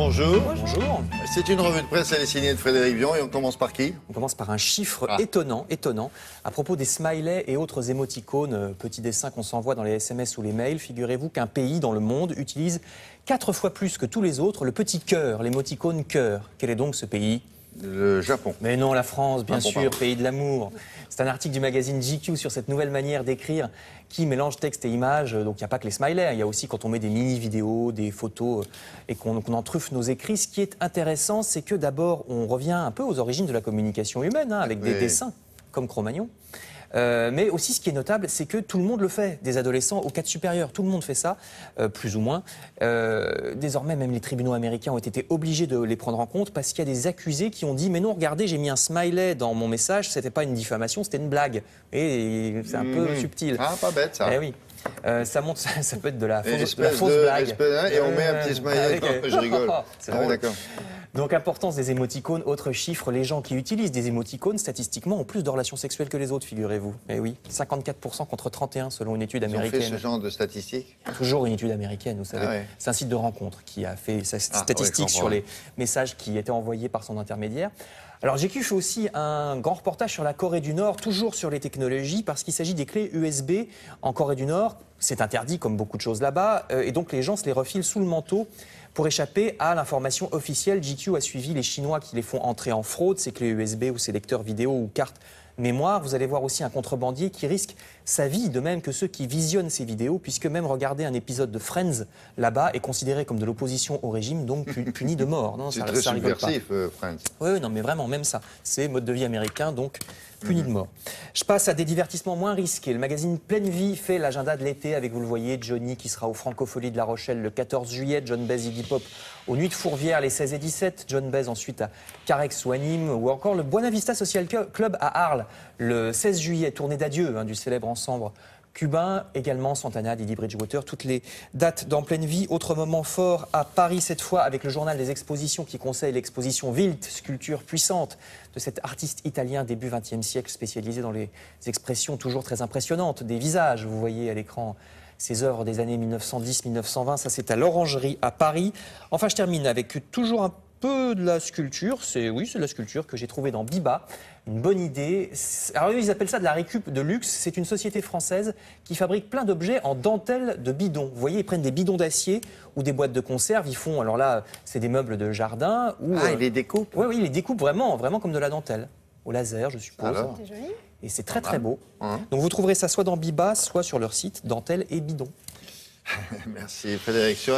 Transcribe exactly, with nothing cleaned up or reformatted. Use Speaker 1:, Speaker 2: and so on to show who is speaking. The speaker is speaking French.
Speaker 1: bonjour.
Speaker 2: Bonjour.
Speaker 1: C'est une revue de presse, elle est signée de Frédéric Vian et on commence par qui?
Speaker 2: On commence par un chiffre
Speaker 1: Ah.
Speaker 2: étonnant, étonnant. À propos des smileys et autres émoticônes, euh, petits dessins qu'on s'envoie dans les S M S ou les mails, figurez-vous qu'un pays dans le monde utilise quatre fois plus que tous les autres le petit cœur, l'émoticône cœur. Quel est donc ce pays?
Speaker 1: Le Japon.
Speaker 2: Mais non, la France, bien
Speaker 1: Ah bon,
Speaker 2: sûr,
Speaker 1: pardon.
Speaker 2: pays de l'amour. C'est un article du magazine G Q sur cette nouvelle manière d'écrire qui mélange texte et images. Donc il n'y a pas que les smileys, il y a aussi quand on met des mini-vidéos, des photos euh, et qu'on qu'on en truffe nos écrits. Ce qui est intéressant, c'est que d'abord, on revient un peu aux origines de la communication humaine, hein, avec des
Speaker 1: Oui.
Speaker 2: dessins, comme Cro-Magnon. Euh, mais aussi, ce qui est notable, c'est que tout le monde le fait, des adolescents au cadre supérieur. Tout le monde fait ça, euh, plus ou moins. Euh, désormais, même les tribunaux américains ont été obligés de les prendre en compte parce qu'il y a des accusés qui ont dit « Mais non, regardez, j'ai mis un smiley dans mon message, c'était pas une diffamation, c'était une blague. » Et c'est un peu
Speaker 1: Mmh.
Speaker 2: subtil.
Speaker 1: Ah, pas bête ça.
Speaker 2: Eh oui. Euh, ça montre, ça, ça peut être de la
Speaker 1: Et
Speaker 2: fausse, de la
Speaker 1: espèce
Speaker 2: fausse
Speaker 1: de-
Speaker 2: blague.
Speaker 1: espèce- et on met un petit smiley
Speaker 2: avec-
Speaker 1: dedans. Je rigole.
Speaker 2: C'est
Speaker 1: Ah oui,
Speaker 2: drôle.
Speaker 1: d'accord.
Speaker 2: Donc, importance des émoticônes, autre chiffre, les gens qui utilisent des émoticônes, statistiquement, ont plus de relations sexuelles que les autres, figurez-vous. Eh oui, cinquante-quatre pour cent contre trente et un selon une étude
Speaker 1: Ils ont fait
Speaker 2: américaine.
Speaker 1: ce genre de statistiques?
Speaker 2: Toujours une étude américaine, vous savez.
Speaker 1: Ah ouais.
Speaker 2: C'est un site de rencontre qui a fait sa
Speaker 1: Ah,
Speaker 2: statistique
Speaker 1: ouais, je
Speaker 2: sur
Speaker 1: comprends.
Speaker 2: les messages qui étaient envoyés par son intermédiaire. Alors, G Q fait aussi un grand reportage sur la Corée du Nord, toujours sur les technologies, parce qu'il s'agit des clés U S B en Corée du Nord. C'est interdit, comme beaucoup de choses là-bas, euh, et donc les gens se les refilent sous le manteau pour échapper à l'information officielle. G Q a suivi les Chinois qui les font entrer en fraude, ces clés U S B ou ces lecteurs vidéo ou cartes mémoire. Vous allez voir aussi un contrebandier qui risque sa vie, de même que ceux qui visionnent ces vidéos, puisque même regarder un épisode de Friends là-bas est considéré comme de l'opposition au régime, donc pu- puni de mort. Non,
Speaker 1: C'est
Speaker 2: ça-
Speaker 1: très
Speaker 2: ça rigole pas.
Speaker 1: subversif, euh, Friends.
Speaker 2: Oui, oui, non, mais vraiment, même ça. C'est mode de vie américain, donc puni de mort. Je passe à des divertissements moins risqués. Le magazine Pleine Vie fait l'agenda de l'été avec, vous le voyez, Johnny qui sera au Francophonie de La Rochelle le quatorze juillet, John Baez Iggy Pop aux Nuits de Fourvière les seize et dix-sept, John Baez ensuite à Carrex ou à Nîmes, ou encore le Buena Vista Social Club à Arles le seize juillet, tournée d'adieu hein, du célèbre ensemble cubain, également Santana, Didi Bridgewater, toutes les dates dans Pleine Vie. Autre moment fort à Paris cette fois avec le journal des expositions qui conseille l'exposition Wild, sculpture puissante de cet artiste italien début vingtième siècle spécialisé dans les expressions toujours très impressionnantes des visages. Vous voyez à l'écran ces œuvres des années mille neuf cent dix mille neuf cent vingt, ça c'est à l'Orangerie à Paris. Enfin, je termine avec toujours un peu de la sculpture, c'est oui, c'est de la sculpture que j'ai trouvée dans Biba. Une bonne idée. Alors ils appellent ça de la récup de luxe. C'est une société française qui fabrique plein d'objets en dentelle de bidons. Vous voyez, ils prennent des bidons d'acier ou des boîtes de conserve. Ils font, alors là, c'est des meubles de jardin. Ou,
Speaker 1: Ah, il les découpe?
Speaker 2: Oui, oui, ils les découpent vraiment, vraiment comme de la dentelle. Au laser, je suppose.
Speaker 1: Alors
Speaker 3: C'est joli.
Speaker 2: Et c'est très très beau.
Speaker 1: Hein.
Speaker 2: Donc vous trouverez ça soit dans Biba, soit sur leur site Dentelle et Bidon.
Speaker 1: Merci Frédéric. Sur